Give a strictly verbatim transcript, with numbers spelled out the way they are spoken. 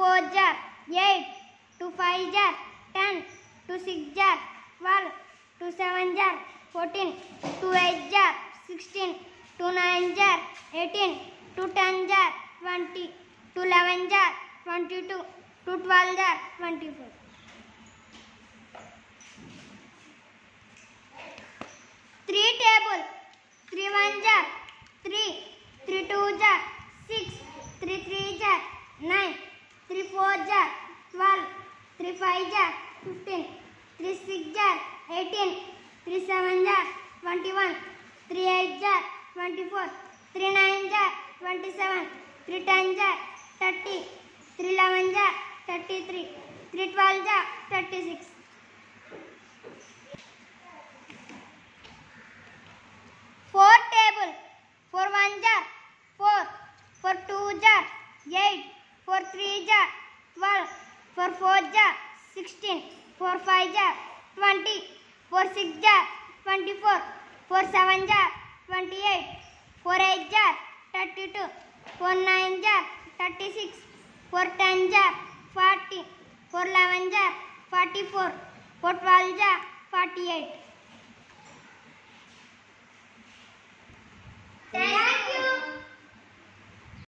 four jar eight, two five jar ten, two six jar twelve, two seven jar fourteen, two eight jar sixteen, two nine jar eighteen, two ten jar twenty, two eleven jar twenty-two, two twelve jar twenty-four. Three table. Three one jar three, three two jar six, three three jar nine, three four jar twelve, three five jar fifteen, three six jar eighteen, three seven jar twenty-one, three eight jar twenty-four, three nine jar twenty-seven, three ten jar thirty, three eleven jar thirty-three, three twelve jar thirty-six. Four table. Four one jar four, four two jar eight, four three jar twelve, four four jar sixteen, four five jar twenty, four six jar twenty-four, four seven jar twenty-eight, four eight jar thirty-two, four nine jar thirty-six, four ten jar forty, four eleven jar forty-four, four twelve jar forty-eight.